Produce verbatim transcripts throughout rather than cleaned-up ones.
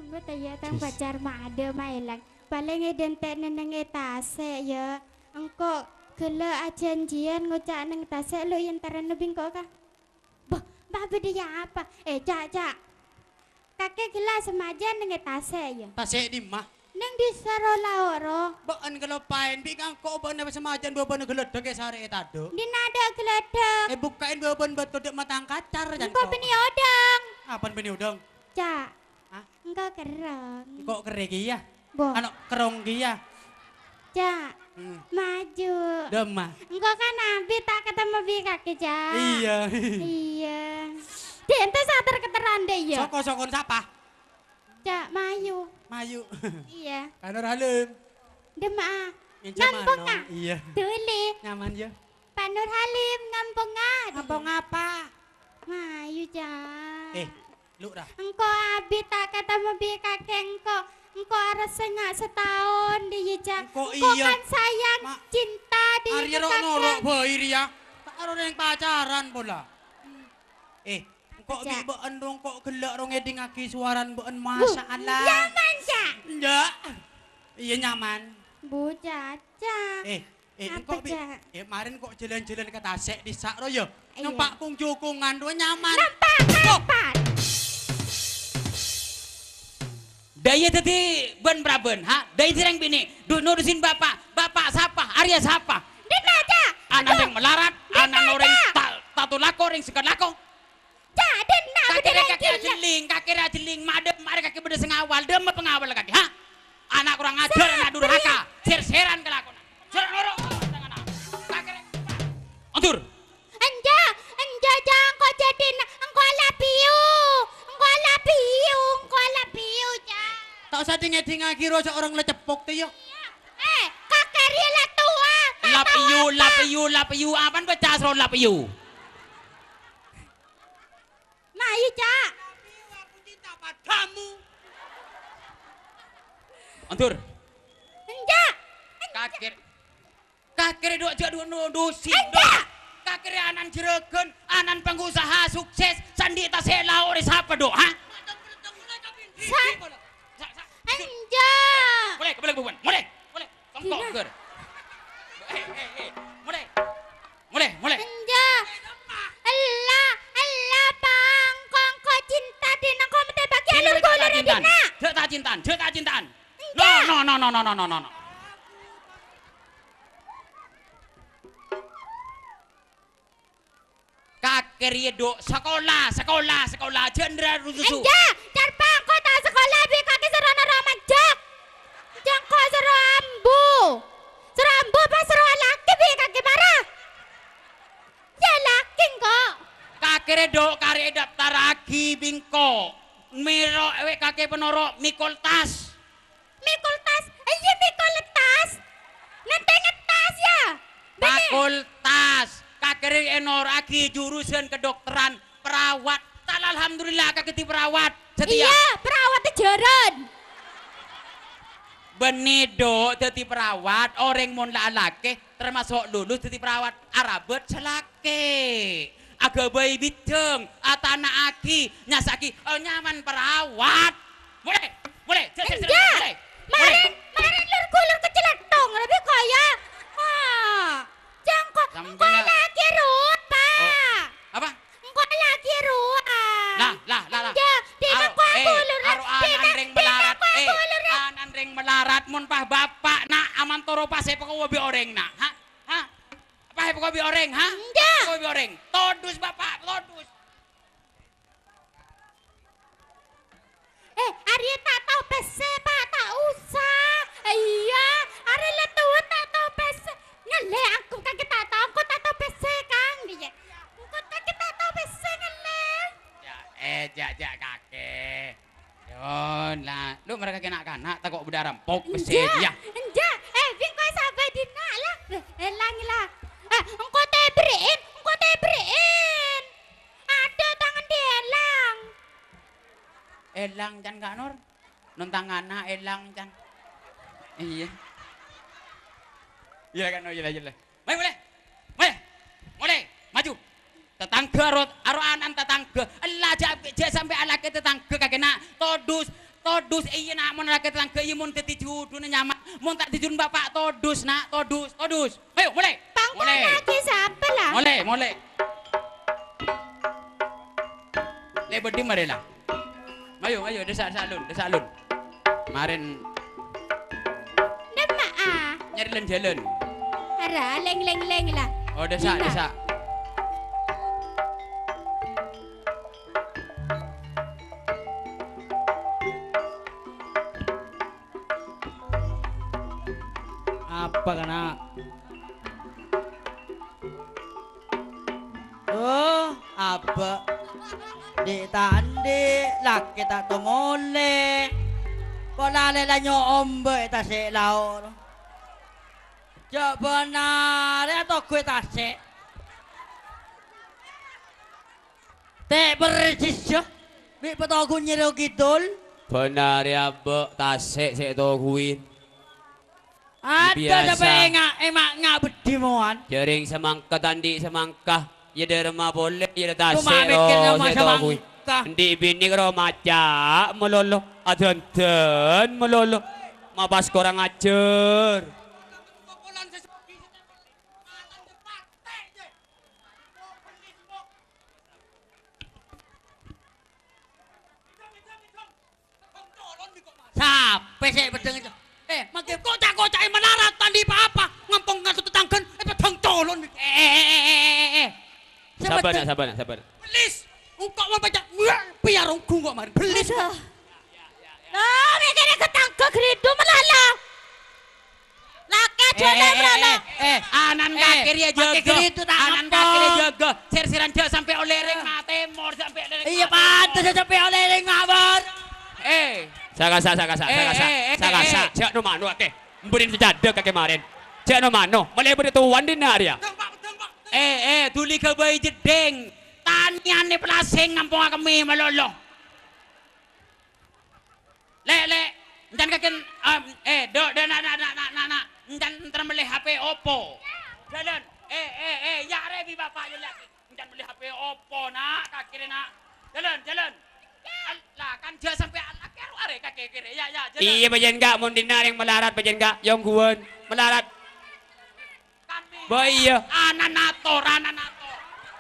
Gue tanya tang pacar mah ada mailang. Paling identik neng etase ya. Engkau kalau janjian ngocak neng etase lo yang taran lebih kok kah? Bah, babe dia apa? Eh, cak cak. Kakek gelas semajan neng etase ya. Tasik di mah. Neng di sarolaoro. Baan kelopain bi kangko ban apa semajan dua ban geledek sare etado. Di nada geledek. Eh bukain dua ban betul dek matang kacar jan Engkau beni odang. Apaan beni udang? Cak. Hah? Engkau kerang. Kok kere ya? Boh. Anak kerong ya? Cak. Hmm. Maju. Demah. Engkau kan nabi tak ketemu bi kaki cak. Iya. Iya. Di ente sater keteran deh ya. Soko-sokon siapa? Cak Mayu. Mayu. Iya. Kanor Halim. Demak. Yang Ngampung mana? ah. Iya. Tuli. Nyaman ya. Pak Nur Halim ngampung ah. Ngampung apa? Mayu cak. Eh, lu dah. Engkau abi tak ketemu bi kakek engkau. Engkau harus sengak setahun di cak. Engkau Engkau iya. kan sayang Ma- cinta di Arya rok norok boy Ria. Tak ada yang pacaran pula. Eh, kok bi Cak? baan dong kok gelak rong eding aki suaran baan masalah. Nyaman cak. Enggak. Iya nyaman. Bu Caca. Eh, eh Apa, engkau bi Cak? eh kemarin kok jalan-jalan ke Tasik di Sakro ya. Iya. Numpak kung jukungan dua nyaman. Nampak kapan? Daya tadi ben braben, ha? Daya tirang bini, du nurusin bapak, bapak siapa? Arya siapa? Dina cak. Anak yang melarat, anak orang tak tatu lako, orang sekat lako. Cak, dina Kakek beneran kakek gila. jeling, kakek jeling, madem, mari kakek beda sengawal, dem pengawal kakek, ha? Anak kurang ajar, anak durhaka, ser-seran kelakon. Seran loro, jangan ah. Kakek, antur. Anja, anja jangan kau jadi engkau ala piu, engkau ala piu, engkau ala piu cak. Tak usah dingin-dingin kira seorang lecepok tuh ya. Eh, kakek rela tua. tak Lap tahu iu, apa. lap iu, lap iu, apaan baca asro lap iu? Mayu cak. Aku cinta padamu. Antur. Anja, Kakek. Kakek dua jadu no dosi. Anda! Kakek anan jeragen, anan pengusaha sukses, sandi tas hela ore siapa do, ha? Sa- Sa- sa- anja. Boleh, boleh bukan? Boleh, boleh. Tongkok Tidak. ger. Eh, eh, eh. Boleh. Boleh, boleh. Anja. Allah, Allah bang, kau kau cinta dina kau mesti bagi Ini alur mereka gulur tak cintaan. dina. Dia tak cintaan, dia tak cintaan. No, no, no, no, no, no, no, no. Kakek do sekolah, sekolah, sekolah, jendera rususu. Anja, carbang kau tak sekolah bi kaki serono ramajak. Jang kau sero ambu. Sero ambu apa sero laki bi kaki marah. Ya laki kok. Kakek do kare daftar lagi bingko. Miro ewe kakek penoro mikol tas. Mikul tas, iya mikul tas. Nanti ngetas ya. Bener. Fakultas. Kakek enor lagi jurusan kedokteran perawat. Tal alhamdulillah kakek di perawat. Setia. Iya, perawat jaran. Benido jadi perawat, orang mon lalake termasuk lulus jadi perawat Arabet selake. Aga bayi bideng, atana aki, nyasaki, oh, nyaman perawat. Mulai, mulai, Enggak. mulai, mulai. Marin, marin lur kulur keceletong lebih kaya. Wah, jangkok, Sambil kau lah. lagi rupa. Oh. Apa? Kau lagi rupa. Lah, lah, lah, lah. Ya, dina Aro- kau eh, kulur. aro anan ring melarat, eh, anan ring melarat, mun pah bapak nak aman toro pas sepa kau bi oreng nak, ha, ha, apa sepa kau bi oreng, ha, Enggak. kau bi oreng, todus bapak, todus. Eh, Arya tak tahu pese, Pak, tak usah. Iya, Arya lah tua tak tahu pese. Ngele, aku kaki tak tahu, aku tak tahu pese, Kang. Dia, aku kaki tak tahu pese, ngele. Ya, eh, jak, jak kakek. Yon lah, lu mereka kena kanak, tak kok budak rampok, mesin, ya. Enja, eh, bingkai sampai dina lah. Eh, langi lah. Eh, engkau tebrein, engkau tebrein. Ada tangan dia elang. Elang can kak Nur, nontang anak elang can. Iya. Iya kan, oh iya, iya, iya. Boleh, boleh, boleh, boleh, maju. Tetangga rot, aro anan tetangga. Allah aja sampai anak tetangga kakek nak todus todus iya nak mun rakyat tangke iya mun teti judu nyaman mun tak dijun bapak todus nak todus todus ayo mulai Pangkuan lagi siapa lah? mulai mulai le bedi mari lah ayo ayo desa salun desa salun kemarin Nama ah. nyari len jalan Hara leng leng leng lah. oh desa Dina. desa apa kana? Oh, apa? Di tandi laki tak tumole. Kok lale la nyo ombe ta se lao. Coba nare atau kue tase. Te persis yo. Bi petoku nyero kidul. benar ya be tasik sik to kuwi Ada Biasa. sampai enggak emak enggak bedi moan. jaring semangka tandi semangka ya derma boleh ya tasik Cuma bikin nama sik to kuwi semangka. Ndi bini karo maca melolo adanten melolo mabas kurang ajar Sampai saya bedeng itu. Eh, makin kocak-kocak melarat tadi apa? Ngampung ngasut tetanggan, eh pedang colon. Eh, eh, eh, eh, eh. sabar nak sabar nak sabar Belis. Engkau mau baca, biar ongku kok mari. Belis. Oh, mikirnya ketangkep geridu melala. Laki jodoh melala. eh, anan Eh, kakir ya pakai jaga gitu tak anan apa. kakir ya jaga sir-siran dia sampai oleh ring mate mor sampai oleh ring Iya pantas saja sampai oleh ngawur. eh saka saka saka saka Eh, saka eh, eh, saka eh. saka cek no mano ake mberin sejada kake kemarin cek no mano mulai beri tuan di naria eh eh tuli ke bayi jedeng tanian ni pelasing ngampung kami melolo le le jangan kaken um, eh do do na na na na na na jangan termelih H P Oppo jalan eh eh eh ya rebi bapak ya lagi jangan beli H P Oppo nak kakir nak jalan jalan lah kan dia sampai anak keru are kakek kiri ya ya jalan iya bagian enggak mau dinar yang melarat bagian enggak yang guan melarat kami bayi ya anak nator anak nator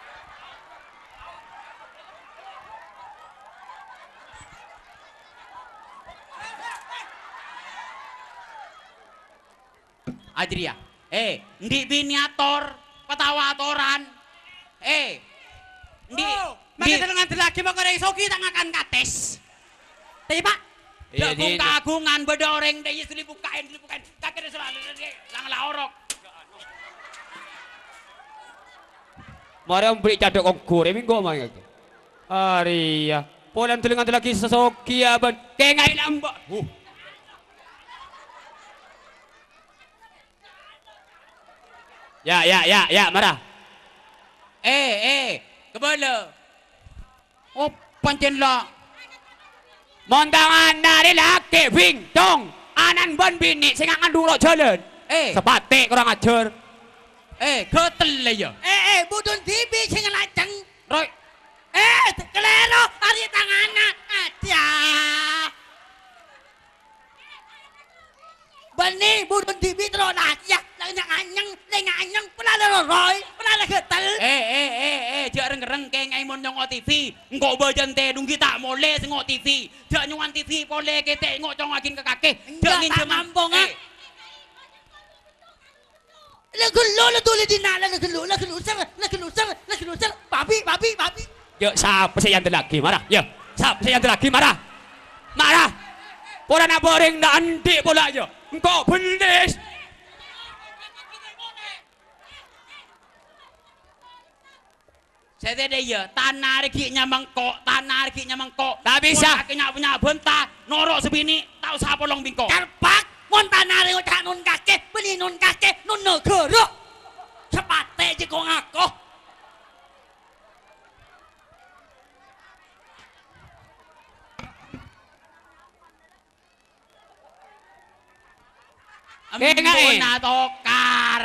Adria eh ndi biniator patawatoran eh ndi Maka dengan lagi mau korek soki tak ngakan kates. Tapi pak, iya Dak di kagungan beda orang deh yes dibukain dibukain kakek selalu lang laorok mari om beri cadok kong kure minggu main gitu Aria polan tulingan lagi sesoki ya ban kayak ngai lambak huh ya ya ya ya marah eh eh kebala oh pancen lah montangan dari laki bintong anan ban bini sing ngandung lo jalan eh sepate kurang ajar eh ketel ya eh eh budun tibi sing lajeng. Roy Eh, kelero hari tangana aja. Bani budun tibi terus aja. Lang anyang, lang anyang pelala roy, pelala ketel. eh eh eh eh jak reng-reng kayak ngai mon nyong T V engkau bajan teh dunggi tak boleh sengok T V jak nyongan T V boleh ketek ngok cong agin ke kakek jak ngin tak mampung ah. Lagu lo la dole di nala lagu lo lagu lo sar lagu lo sar lagu lo sar babi babi babi. yuk siapa sih yang lagi marah yuk siapa sih yang lagi marah marah pola nak boring nak andik pula aja engkau belis saya tidak ya tanah reginya mangkok tanah reginya mangkok tak bisa kakinya punya bentah norok sebini tahu siapa long bingkok Karpak montanare ucak nun kakek beli nun kakek nun negara. Sepate jeko ngakoh. Embun tokar.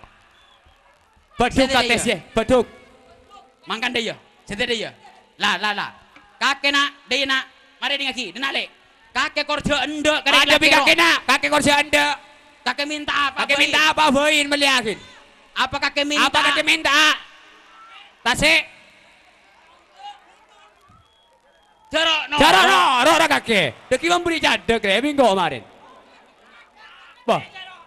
Beduk kates ya, beduk. Mangkan deh ya, sedih deh ya. Lah lah lah. Kakek nak, deh nak, mari dengan ki, nak le. Kakek kerja endek Ada bi kakek nak, kakek kerja anda. Kakek minta apa? Kakek Boy? minta apa boin meliakin? Apa kakek minta? Apa kakek minta? Tasik. Jorok no. Cara no, ro ro kakek. Deki memberi jadek ya minggu kemarin. Bah.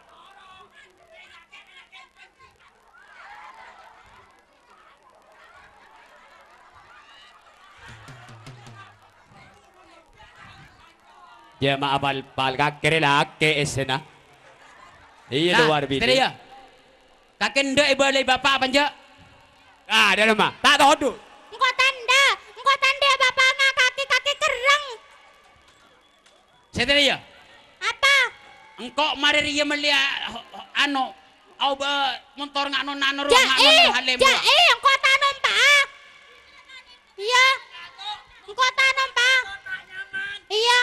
Ya maaf bal bal kakek laki esena. Iya Nah, luar biasa. tadi ya. Kakek ndek ibu le bapak panja. Ah, ada lemah. Tak tahu tu. Engkau tanda, engkau tanda bapak ngak kaki-kaki kereng. Saya tadi ya. Apa? Engkau mari dia melia anu au be motor ngano nano ro Ja ngano eh, halem. ja eh, engkau tanam pak. Iya. Engkau tanam pak. Iya.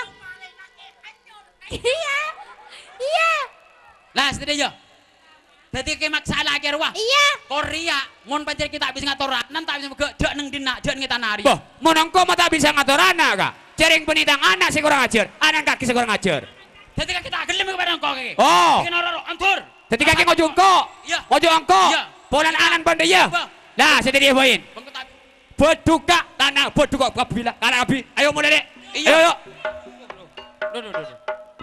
Iya. Iya. Lah tadi ya. Dadi ke maksa lagi arwah. Iya. Korea mun pancen kita bisa ngatoranan tak bisa megek nang dina jak ngi tanari. Boh, monongko mata bisa ngatur anak kak. Jaring penitang anak sih kurang ajar, anak kaki sih kurang ajar. Dadi kita gelem kepada engkau kaki. Oh. Iki noro antur. Jadi kaki ngojo engko, Iya. ngojo engko, Iya. polan anan pande ya. Apa? Lah, saya dia poin. Bengko tapi. Beduka tanah, beduka kabila, tanah abi. Ayo mulai dek. Iya. Ayo, ayo. Duh duh duh.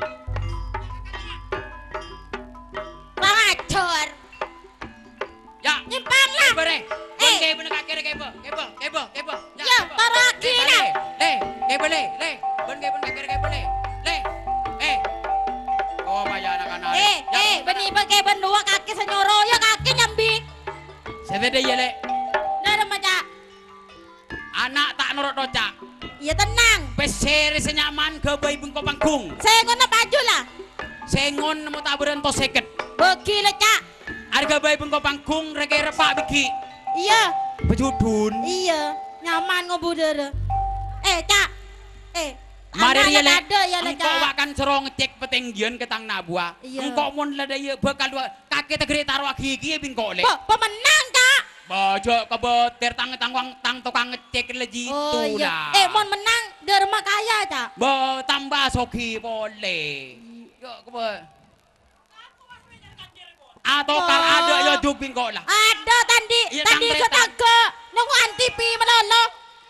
Pengacur. Ya. Nyimpang lah. Kebo deh. Eh. Bon kebo nak kira kebo. Kebo, kebo, kebo. Ya, kebo. taraki Le, lah. Le, kebo le, le. Bon kebo nak kira kebo le. Le. Eh. Oh, maya anak-anak. Eh, eh, benih pakai benua kaki senyoro ya kaki nyambi. Saya tadi ya le. Dah remaja. Anak tak nurut doca. Ya tenang. Peser senyaman ke bayi bengko panggung. Saya guna baju lah. Sengon mau taburan to seket. Bagi lah cak. Harga bayi bengko panggung rege repak biki. Iya. Bejudun. Iya. Nyaman ngobudere. Eh cak. Eh. Mari anak ya le. ada ya lah Engkau cak. wakan serong ngecek petenggian ke tang nabua. Iya. Engkau mon lada ya bekal dua kaki tegeri taruh gigi bengko le. Pe- Pemenang cak. Bajo kebeter tang tangwang tang tukang ngecek leji Oh itu iya. lah. Eh mon menang derma kaya cak. Ba tambah soki boleh. Yo kebe. Atau kal Oh. ada yo juk bengko lah. Ada tadi. Iya, Tadi tang ke tretan. taga. Nunggu antipi melolo.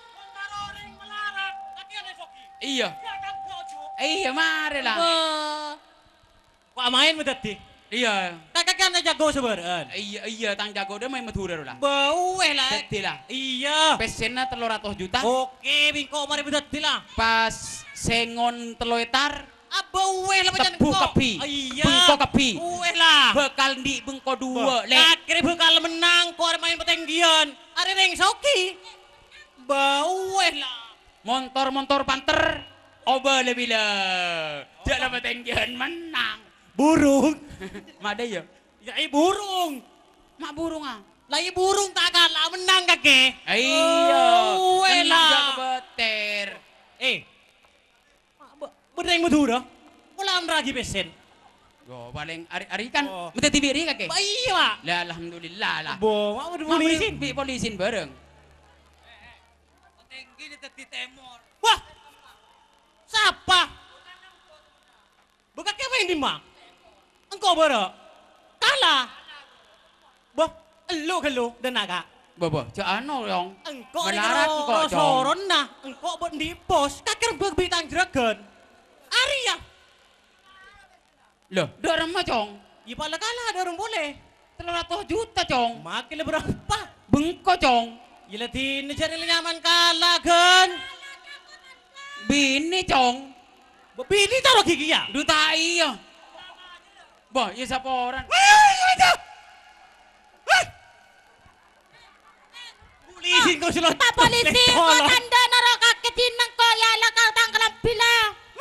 Iya. Iya mari lah. Be- Kok main medati? Iya. Kakak kan jago sebaran. Iya iya tang jago dia main madura lah. Bau eh lah. Dadi lah. Iya. Pesennya telur ratus juta. Oke, bingko mari medati lah. Pas sengon telo etar Aba ueh lah macam tebu kepi. Iya. Bengko kepi. Ueh lah. Bekal di bengko dua le. Akhirnya bekal menang kok ada main petenggian. Ada yang soki. Bau eh lah. Montor-montor panter oba lebih lah. Jangan petenggian menang. Burung. Mada ya. Ya i burung. Mak burung ah. Lagi burung tak kalah menang kakek. Iya. Oh, Tenang elah. jaga beter. Eh. Bener yang Madura. Ulang lagi pesen. Yo paling ari ari kan Oh. mete tibiri kakek. Ba iya, Pak. Lah alhamdulillah lah. Bo, mau Mak polisin. bi polisin bareng. Tinggi di tepi temor. Wah. Siapa? Bukan kau yang dimang. Engkau bara. Kalah. Bah, elu kelu dan naga. Bobo, cak ano yong. Engkau Melarat ni engkau, kalau Jong. soron nah. Engkau buat di pos. Kakir berbintang dragon. Arya. Loh, dorong mah cong. Ya pala kalah ada orang boleh. Telur ratus juta cong. Makin le berapa? Bengko cong. Gila tin cari nyaman kalah kan. Bini cong. Bini taruh gigi ya. Duta iya. Bah, iya siapa orang? Polisin kau selalu. Pak polisi, kau tanda naro kaki tinang kau ya lah kau tangkalan bila.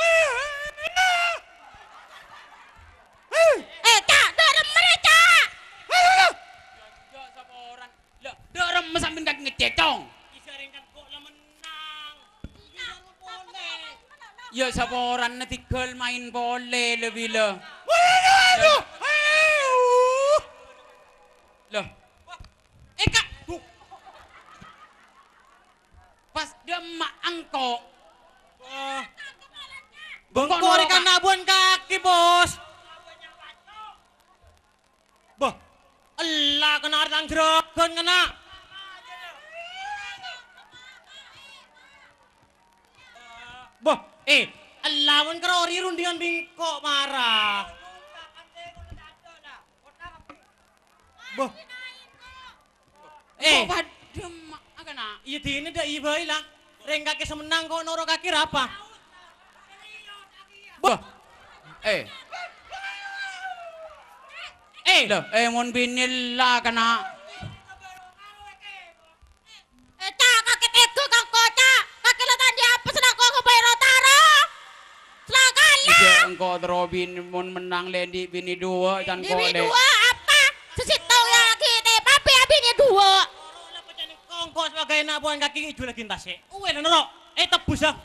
Eh, cak, dorong mereka. Ya siapa orang? Lah, dorong sambil kaki ngecek cong. Ya siapa orang nanti kel main boleh lebih lah. Loh. Eh kak. Tuh. Pas dia mak angkok. Bengko rek anak buan kaki, Bos. Boh. Allah kena artang jerogon kena. Boh, eh, Allah wan kerori rundingan bingkok marah. Boh. Eh, Kok padem agana. iya dini dah iya bae lah. Reng kaki semenang kok noro kaki rapa. Boh. Eh, Eh, loh, eh mon binilla kana. Eh, cak, kakek ego kang kocak. Kakek lo tadi apa sedang kau ngebayar rotara? Silakan lah. Ija engko Robin mon menang lendi bini dua dan kok Dewi le. dua apa? Sesit tahu ya lagi teh, papi abinya dua. lah pecani kongko sebagai anak buan kaki ijo lagi entase. Uwe lah noro. Eh tebus ah.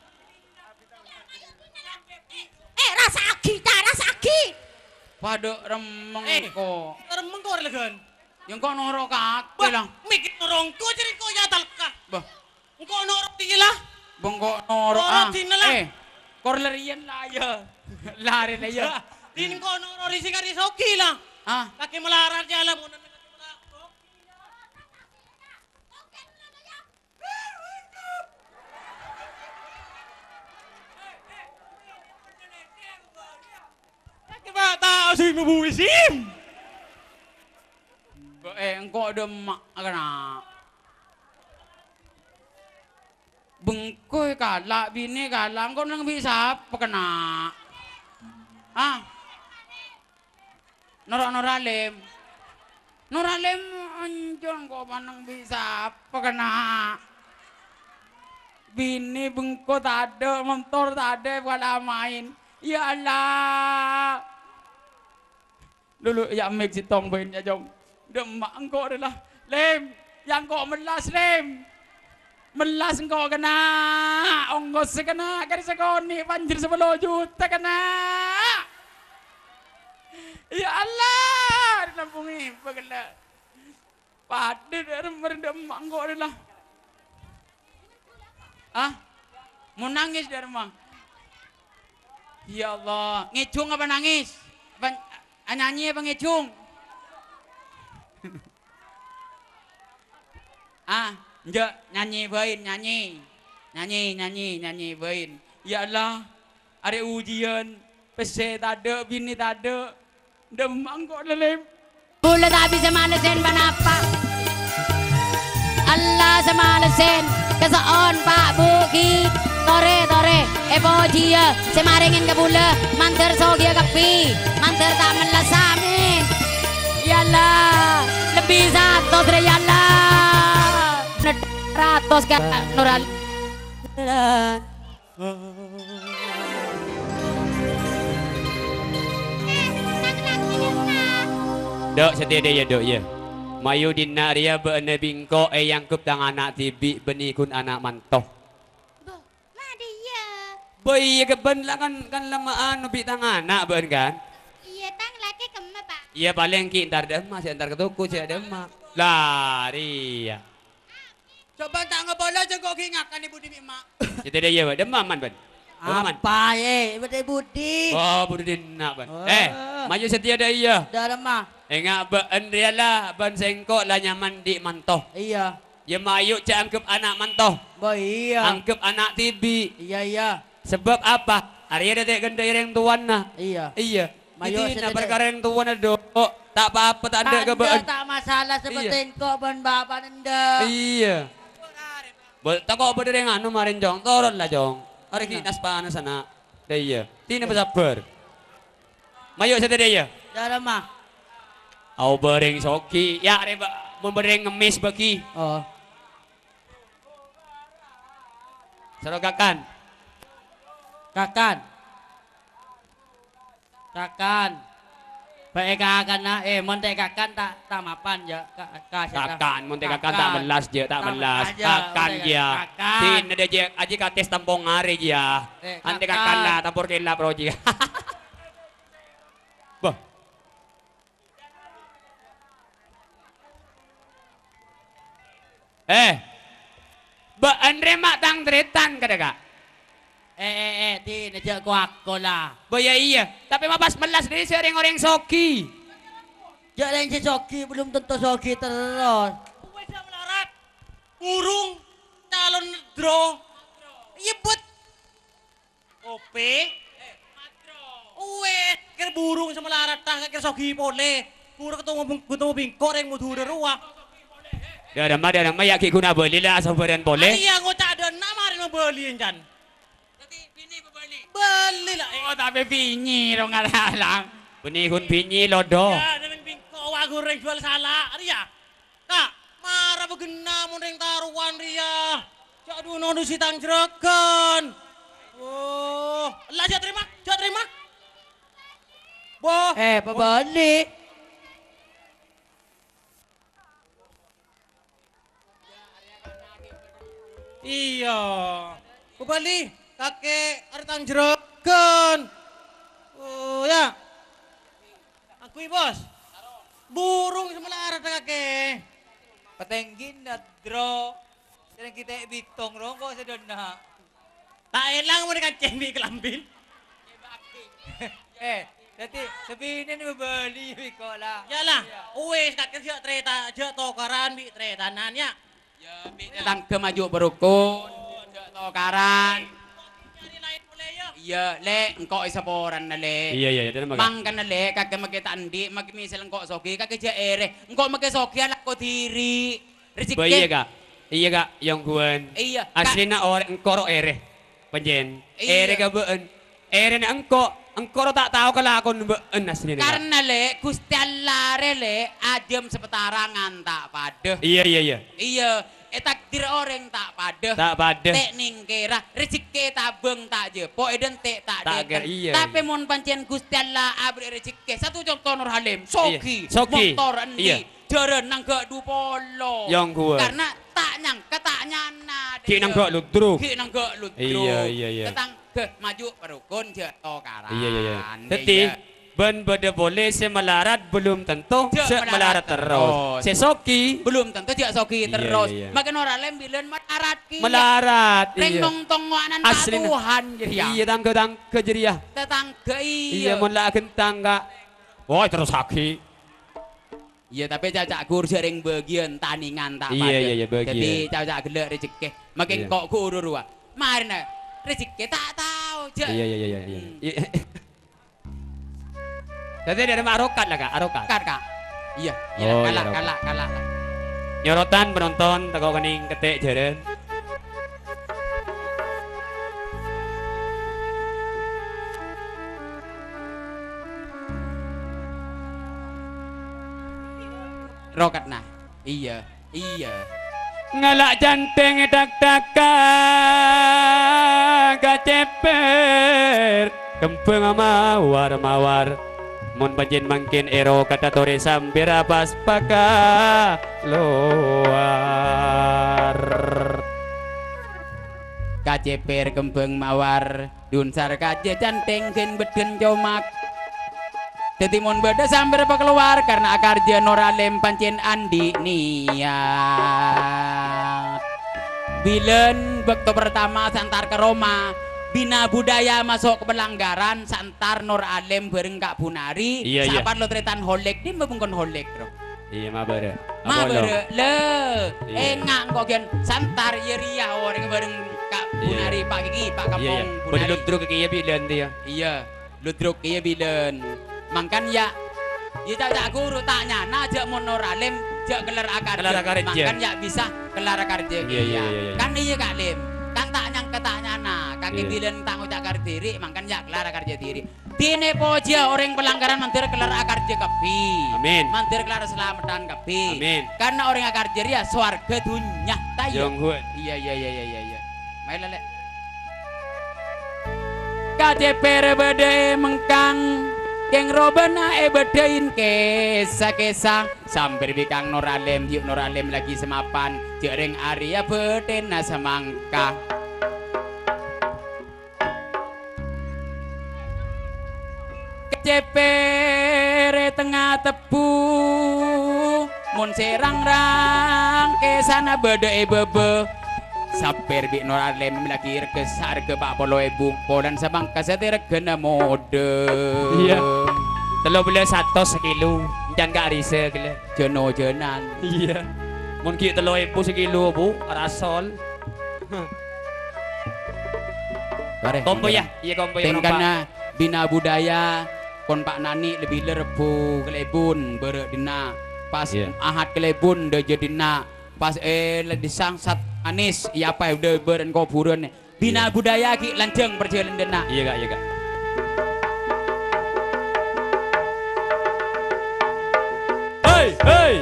Eh, rasa agi, dah, rasa agi. Pada remeng Eh. ko. Teremeng kok legan. Yang kok noro kaki Bah, lah. mikir norongko jadi kok nyatal kah. Bah, Engko norok tinggi lah. bengko noro Noro ah. tina lah. Eh, kor larian lah ya. Lari lah ya. Din ko noro risi kari soki lah. Ah, Kaki melarat jalan mo Kaki ba tao sih mabuisim. eh engko demak kana. Bengkoy kala bini kala engko nang bisa apa kena. Ah. Nora-noralem. Noralem anjon kok manang bisa apa kena. Bini bengko tak ada, motor tak ada, wala main. Ya Allah. Dulu ya make si tong bain ya jom. Demak engko adalah lem, yang kok melas lem. Melas engko kena. Ongkos kena kari sekoni banjir sepuluh juta kena. Ya Allah, di Lampung ini kena. Pada dari meredemak engko adalah. Ah, mau nangis dari mang. Ya Allah, ngecung apa nangis? Apa, nyanyi apa ngecung? Ah, enggak nyanyi bain, nyanyi. Nyanyi, nyanyi, nyanyi bain. Ya Allah, ada ujian, pese tak ada, bini tak ada. Demang kok lelem. Bula tak bisa malesin panapa. Allah semalesin. Kesoon Pak Buki. Tore tore. Epo dia. Semaringin ke bula. Manter sogia kepi. Manter tak melasamin. Yalah. Lebih satu dari yalah. Ratus ke Nural. Dok setia dia dok ya. Mayu dina ria beene bingko e yang kup tang anak tibi benikun anak mantoh. Boh, mah dia. Boy ke ben lah kan kan lama anu bi tang anak ben kan. Iya tang laki kemana Pak? Iya paling ki ntar demak si ntar ketuku si demak. Lari ya. Coba tak ngebola jengkok ingatkan ibu di mak. Setia dia ya demak man ben. Demak man. Apa ye? Bete budi. Oh budu dina ben. Oh. Eh, maju setia dia ya. Dah lemah. Enggak ben dia lah ben sengkok lah nyaman di mantoh. Iya. Ya mayu cak angkep anak mantoh. Boy iya. Angkep anak tibi. Iya iya. Sebab apa? Arya detek ganda yang tuan nah. Iya. Iya. Mayo Jadi sedede. nak perkara yang tuan ada. Oh, tak apa-apa tak ada ke Tanda tak masalah seperti Iya. kok ben bapak nenda. Iya. Bol tak kau berdiri dengan anu marin jong. Turun lah jong. Hari kita nas panas sana. Dah iya. Tina bersabar. Mayo saya dia. Dah lemah. Au bereng soki. Ya reba membereng ngemis bagi. Oh. Serogakan. Kakan. Kakan. Baik kakan na eh monte kakan tak tak mapan ya. Kakan, monte kakan tak melas je, tak Tak melas. melas je, Kakan monte dia. kakan. Tin ada je, aji kates tampung hari dia. Eh, Ante kakan. kakan lah, tampur kela proji. Bah. Eh. Ba Andre mak tang tretan kada kak. Eh eh eh ti najak ko ako lah. Boya iya, tapi mapas melas dari sering orang soki. Jangan si Soki belum tentu Soki terus. Uwe dah melarat. Urung calon draw. Iya buat Ope. Uwe kira burung sama larat tah kira sogi pole. Pura ketemu ketemu bingkor yang mudu ruah. Ya ada mah ada mah ya guna beli lah sabaran boleh. Iya ngocak ada nama ada beli encan. Jadi bini bebali. Beli lah. Oh tapi bini dong ngalang. Beni kun binyi lodo. Ya dengan bingkor wah goreng jual salah. Ria. Kak marah begena mun ring taruhan Ria. Cak duno nu sitang jregen. Oh, lah jat terima, jat terima. Boh. Eh pebalik. Iya. Kembali kakek ada tang jregen. Oh ya. Aku bos. Burung semelarat kakek. Patenggin na draw. Sering kita bitong rongko sedona. Tak elang mo kancing di kelambin. Eh, dati sabihin na bebali ko lah. Ya lah. Uwes kakek siya treta, siya tokaran bi tretanan ya. Ya bi datang ke maju berukun. Jek tokaran. Nyari lain boleh ya. Iya, le engkau isaporan na le. Iya iya iya maga. Mangkan na le kagak makita andi, magmisal engkau soki kagak je ere. Engkau make soki alak ko diri. Rezeki. Boya kak. Iya kak yang kuan. Iya. Asli na orang engkoro ere. Panjen. Iya. Ere ka beun. Ere na engko. Engkoro tak tahu kalau aku beun asli na. Karena le Gusti Allah le adem sepetarangan tak padeh. Iya iya iya. Iya, eh takdir orang tak padeh. Tak padeh. Tek ning kira rezeki tabeng tak jepo eden tek tak Tak deken. ger, iya, Tapi iya. mun pancen Gusti Allah abri rezeki. Satu contoh Nur Halim, soki, Iya, soki. motor endi, Iya. jeren nang gak du polo. Yang gua. Karena tak nyangka tak nyana. Ki nang gak ludruk. Ki nang gak ludruk. Iya, iya, iya. Ketang ke maju perukun je tokaran. Iya iya iya. Iya. Teti ben beda boleh se melarat belum tentu Dia se melarat melarat terus. terus. Se soki Belum tentu dia soki Iya, terus. iya, iya. Makin orang lain bilang melarat ki. melarat. Reng Iya. nong tongwanan Asli na. Tuhan jadi ya. Iya tangga tang kejeriah. Tetangga Iya iya. mun la tangga. Woi terus haki. Iya tapi cacak gur sering bagian taningan tak Iya, iya, iya, bagian. Jadi cacak gelek rezeki. Makin Iya. kok guru ruah. Mari na rezeki tak tahu je. Iya iya iya iya. Hmm. Iya. Tadi ada mah arokat lah kak, arokat. Kak kak. Iya, iya Oh, kalah iya, kalah kalah. Nyorotan penonton teko kening ketik jaren. Rokat nah. Iya, iya. Ngalak janteng dak daka gaceper kempeng mawar mawar mun panjen mangkin ero kata tore sambir pas paka luar Kaceper kembang mawar dunsar kaje janteng gen beden jomak. Dadi mun beda sambil keluar karena akar Noralem pancen andi niat. Bilen waktu pertama santar ke Roma, bina budaya masuk ke pelanggaran santar Nur Alim bareng Kak Bunari. Iya, iya. Sahabat lo tretan holek di membungkon holek bro. iya mah bare Ma bere le Iya. engak kok gen santar yeria orang bareng Kak Bunari Pak Gigi Pak iya iya Kampung boleh Bunari. ludruk ke iya bilen dia Iya, ludruk iya bilen. Mangkan ya, ya tak guru tanya, nah jak monor alim, jak gelar akar. Gelar akar je. Mangkan ya bisa gelar akar je. Iya, iya, iya, iya. Kan iya kak lim, kan tak nyang ketanya nah, kaki Iya. bilen tak ngucak akar diri, mangkan ya gelar akar je diri. Dine poja orang pelanggaran mantir gelar akar je kepi. Amin. Mantir gelar selamatan kepi. Amin. Karena orang akar je ya swarga dunya tayo. Jonghuan. Iya iya iya iya iya. Main lele. Kaceper bede mengkang keng robena e bedein kesa-kesa sambil bikang Nur Alim yuk Nur Alim lagi semapan jering Arya bedena semangka Kaceper tengah tebu mun serang-rang kesana bede e bebe Saper bi Nur Alem lagi rega sarga pak polo ibu polan sabang kasete rega mode. Iya. Telo beli satu sekilo, jangan gak risa gila. Jono jonan. Iya. Mungkin telo ibu sekilo bu, rasol. Bareh. Kompo ya, iya kompo ya. Tengkana bina budaya kon Pak Nani lebih lerbu kelebun berek dina pas Iya. ahad kelebun de jedina pas eh disangsat anis ya apa udah beren koburan bina Iya. budaya ki lanjeng perjalanan dina. Iya kak, iya kak. Hei, hei.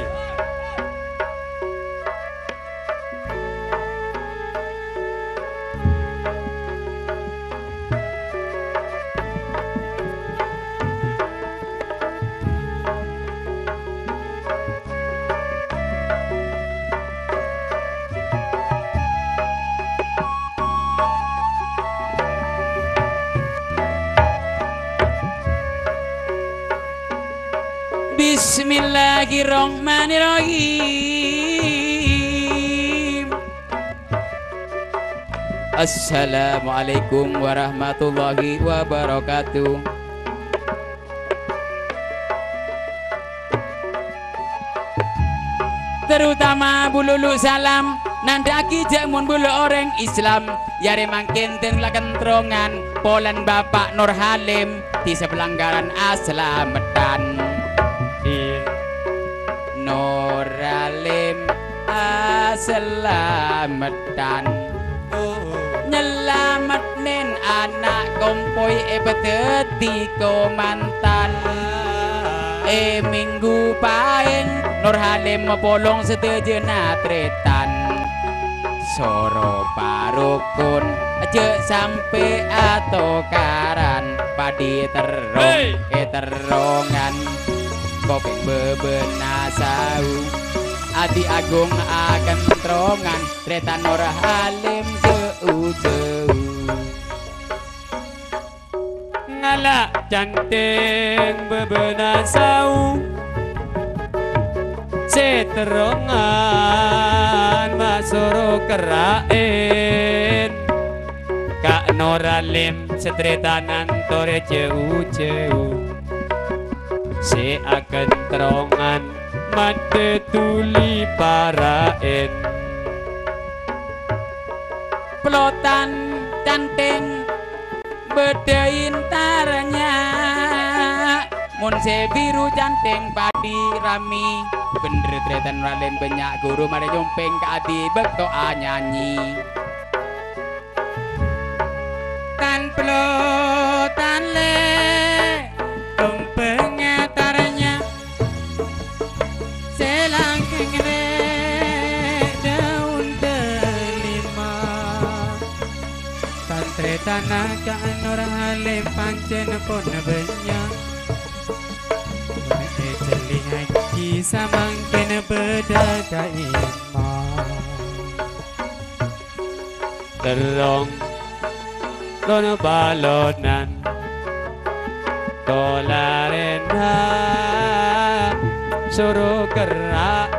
Bismillahirrahmanirrahim. Assalamualaikum warahmatullahi wabarakatuh. Terutama bululu salam nandaki jamun bulu orang Islam yare mangkin ten lakentrongan polan Bapak Nur Halim di sebelanggaran aslametan. Iya. Nur Halim aslametan. Nyelametnin anak kompoy e beteti ko mantan. E minggu paing Nur Halim mepolong setejena tretan. Soro parukun aja sampai atau karan padi terong Hey! e terongan kopi bebena sau adi agung akan terongan tretan Nur Halim jauh-jauh Ngala canting bebena sau Seterongan masoro kerain Kak Nur Halim setretanan tore jauh-jauh Si akan terongan mate tuli parain pelotan canting bedain taranya Monse biru canting padi rami bener tretan Raden banyak guru mare jompeng ke adi bekto nyanyi tan pelotan le jompengnya taranya selangkeng le daun delima tan tretan ka Nur Halim pancen pon banyak Haji samangkin bedada imam Terong lono balonan Tolaren ha suruh gerak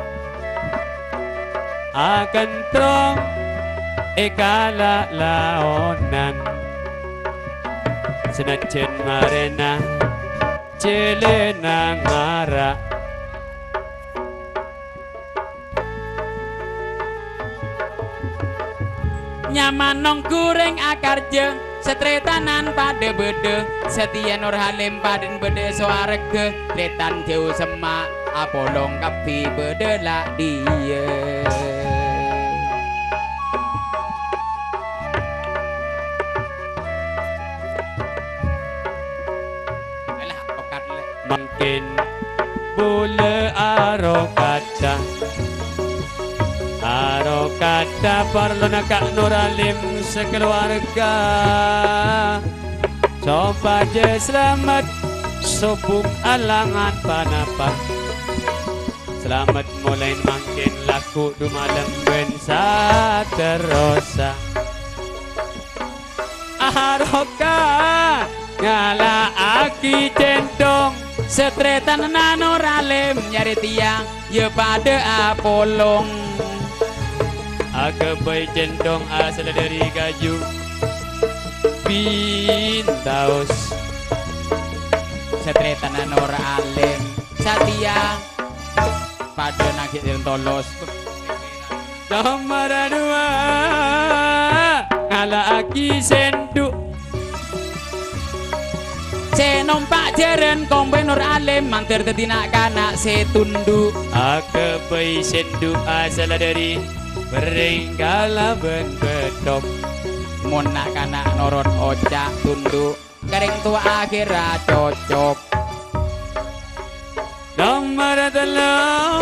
Akan trong ikala laonan Senajan marena Celena ngara nyaman nong goreng akar je setretanan pada bede setia Nur Halim paden bede soarege tretan jauh semak apolong kapi bede lah dia alah okat le Mungkin bule arokata Arokata parlo na Kak Nur Halim sekeluarga Coba je selamat Sobuk alangan panapa Selamat mulai makin laku du malam bensa terosa Aroka ngala aki centong setretan Nur Halim nyari tiang ya pada apolong Akabai centong asal dari kaju Pintaus Setretana Nur Alim Satya pada nagih tolos Nomor dua Ngala aki senduk Senompak jeren kombe Nur Alim mantir tetinak kanak setunduk Akabai senduk asal dari Beringkala ben bedok Munak kanak norot ocak tunduk Kering tua akhirnya cocok Nomor telu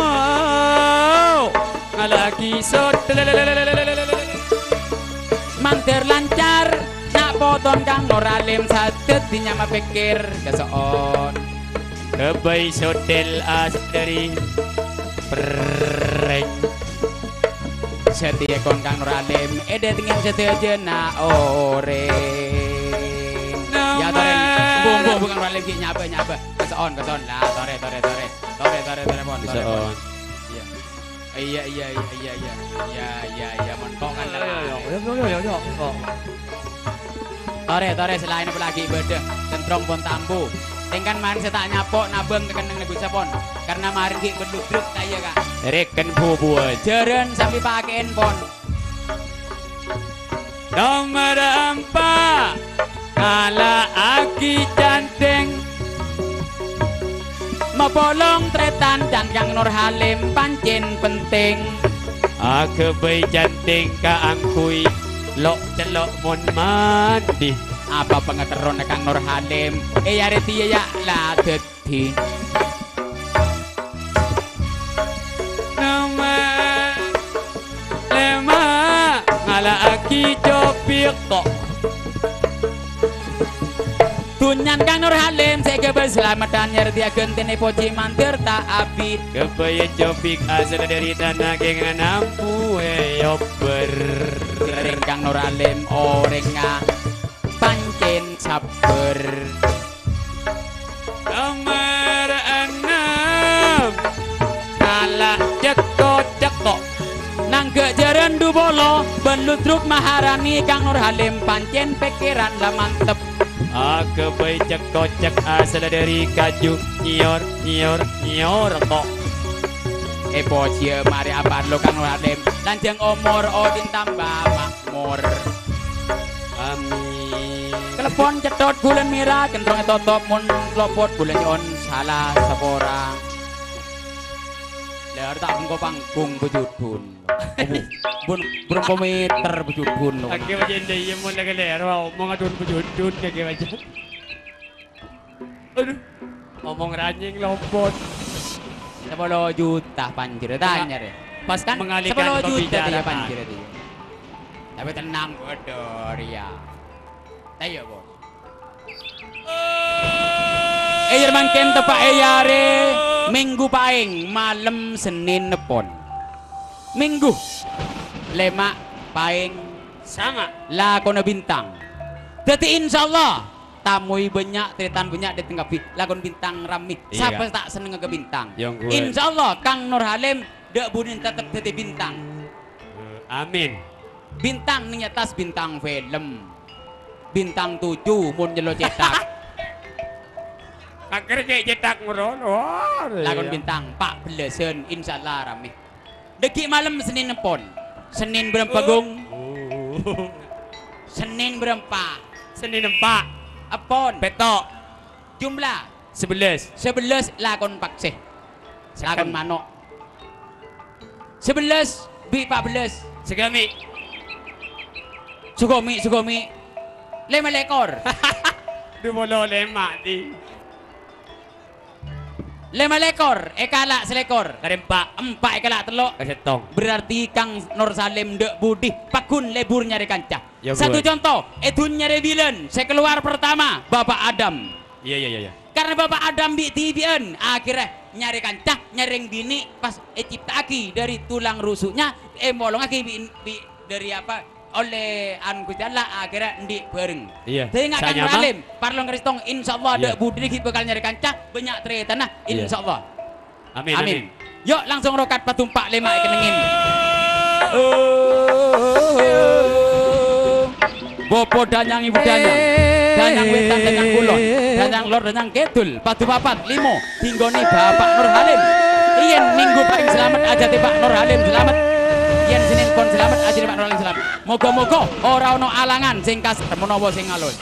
Ngalaki sot Mantir lancar nak poton kang Nur Alim sadet dinyama pikir kesoon Kebai sotel as dari Pereng setia kon kang Nur Alim ede tinggal setia jena oreng ya toren bung bung bukan Nur Alim ki nyaba nyaba kesoon kesoon lah tore tore tore tore tore tore pon tore pon iya iya iya iya iya iya iya iya montok kan tore tore selain apa lagi beda tentrong pon tambu tingkan marin saya tak nyapok nabeng tekan nang negusa pon karena marin ki berduduk kaya kak Reken bubuan jeren sampai pakein pon Nomor empat Ngala aki canteng Mepolong tretan dan kang Nur Halim pancen penting Akabai canting kaangkui Lok celok mon mandi apa pengeteron kang Nur Halim eh yare tiya ya lah dadi Nomor lima Ngala aki copik kok Tunyan kang Nur Halim saya keberselamatan nyari dia gentene poci mantir tak abid Kebaya copik asal dari tanah kengan ampu Eyober Kering kang Nur Halim orenga pancen sabar Nomor enam Ngala cekok cekok nang kejaran dubolo benlutruk maharani kang Nur Halim pancen pikiran lah mantep Akabai cekok cek asal dari kaju Nyor nyor nyor kok eh poci mari apa lo kang Nur Halim lanjang umur odin tambah makmur Amin telepon cetot bulan mira kentrong totop mun lopot bulan on salah sepora leher tak bungko panggung bejudun bun burung kometer bejudun Oke macam ini yang mau nak leher mau ngadun bejudun kaki macam aduh ngomong ranjing lopot sepuluh juta panjir tanya deh pas kan Mengalihkan sepuluh juta dia pembicaraan. panjir dia tapi tenang bodor ya ayo bos eh jerman ken tepak eyare minggu paing malam Senin nepon minggu lema paing sangat lakon bintang jadi insyaallah tamui banyak tretan banyak di tengah lakon bintang rami iya, siapa tak seneng ke bintang yang gue insyaallah kang Nur Halim dek bunin tetap jadi bintang uh, amin bintang nih atas bintang film bintang tujuh mun jelo cetak akhirnya kayak cetak meron lakon bintang pak belasan insyaallah rame deki malam Senin nepon Senin berapa gung Senin berapa Senin empat apon petok jumlah sebelas sebelas lakon pakseh lakon manok sebelas bi empat belas segami sugomi sugomi lima lekor dua bolo lemak di lima lekor ekala selekor karempak empat ekala telok kasetong berarti kang Nur Salim dek budi pakun lebur nyari kancah Ya, satu good. contoh edun nyari bilen saya keluar pertama Bapak Adam iya iya iya karena Bapak Adam di T V-an akhirnya nyari kancah nyaring bini pas eh ciptaki dari tulang rusuknya eh molong aki bi, bi, dari apa oleh anu Gusti Allah akhirnya ndi bareng iya jadi nggak kan Saya mah, alim parlong kristong insyaallah Iya. ada budi kita bakal nyari kancah banyak tretan nah Iya. insyaallah amin amin amin yuk langsung rokat patumpak lima kenengin Bopo danyang ibu danyang, danyang wetan danyang kulon, danyang lor danyang kidul, padu papat limo, tinggoni Bapak Nur Halim. Yen minggu paling selamat aja ti Pak Nur Halim selamat. Yen Senin pon selamat aja ti Pak Nur Halim selamat. Moga-moga ora ono alangan sing kas menawa sing alus.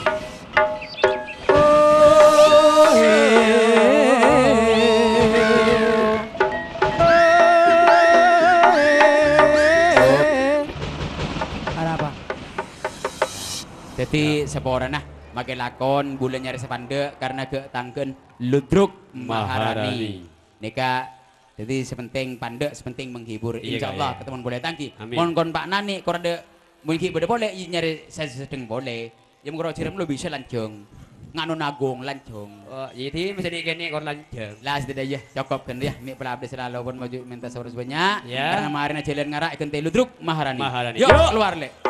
Jadi seporana nah makai lakon bulan nyari sepande karena ke tangken Ludruk Maharani. Nika jadi sepenting pande sepenting menghibur. Iya, Insya Allah iya. ketemu boleh tangki. Amin. Mohon kon Pak Nani korade mungkin boleh boleh nyari saya sedeng boleh. Ya mengko cirim lo bisa lancung. Nganu nagung lancung. Oh, jadi mesti dikene kon lanjut. Lah sudah ya cukup kan ya. Mi pelabde selalu pun maju minta saurus banyak. Ya. Karena kemarin jalan ngarak ikan teh Ludruk Maharani. Maharani. Yuk Yuk. keluar le.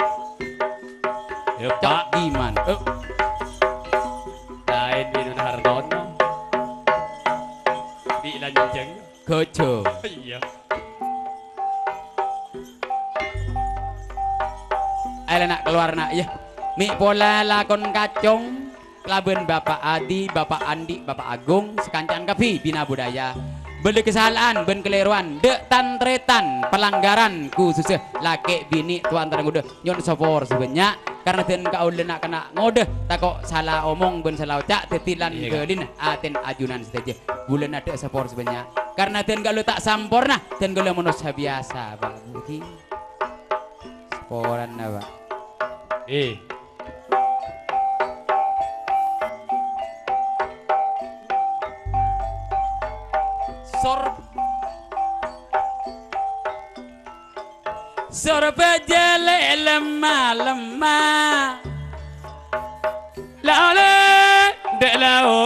Yuk, Cok Pak. gimana? Oh. Lain minun Hartono. Di lanjeng. Gojo. Iya. Ayo nak keluar nak ya. Mi pola lakon kacung. Kelaben Bapak Adi, Bapak Andi, Bapak Agung, sekancan kapi bina budaya. Beli kesalahan, ben keliruan, dek tantretan, pelanggaran khususnya laki bini tuan terang udah nyon sopor sebanyak karena den kau nak kena ngode takok salah omong ben salah ucap tetilan Iya, gelin aten ajunan saja bulan ada sopor sebanyak karena den kalau tak sampurna den kalau manusia biasa Pak Budi sporan apa Eh. Sor Sorba jale lemah lemah Laole de lao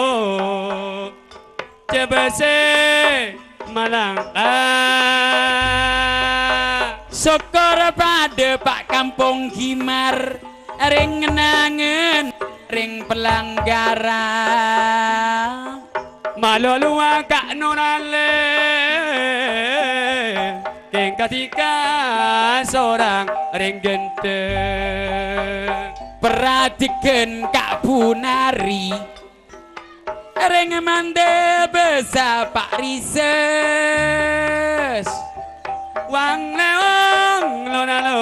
Cebese malangka Syukur pada Pak Kampung Gimar ring ngenangen ring pelanggaran Malolua kak nurale Keng ketika seorang ring genteng perhatikan Kak Bunari ring mande besa Pak Rises Wang leong lo nalo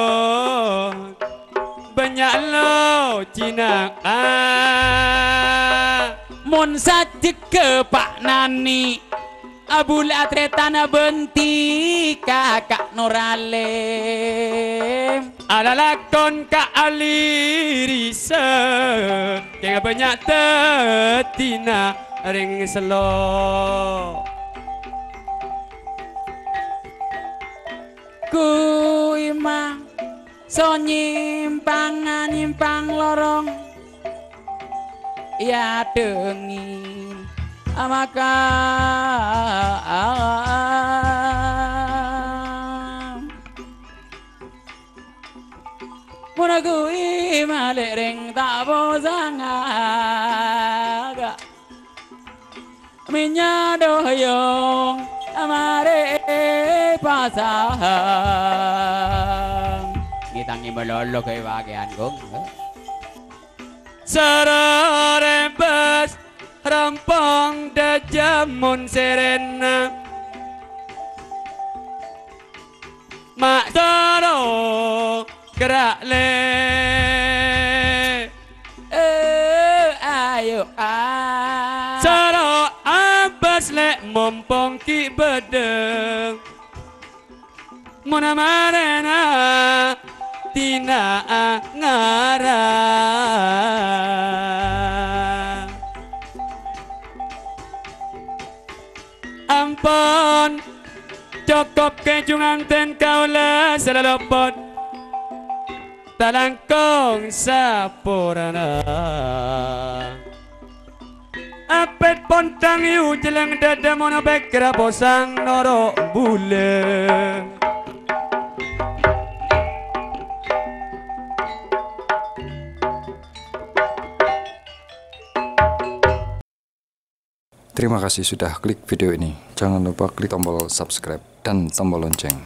banyak lo Cina Mun sajek ke Pak Nani Abul atretana benti kakak Nuralim ala lakon ka alirisa Keng banyak tetina ring selo Ku imah so nyimpang nyimpang lorong ya dengin maka mun aku imah ring tak bosangaga minya doyong amare pasang ngitangi melolo kaya bagian kong Sararembes rampong da jamun serena Mak toro gerak le eh ayo ah Saro abas lek mumpung ki bedeng Mona marena tina ngara Ampun cukup kejungan ten kaula selalopot talangkong sapurana Apet pontang yu jelang dada mono bekra posang noro bulan Terima kasih sudah klik video ini. Jangan lupa klik tombol subscribe dan tombol lonceng.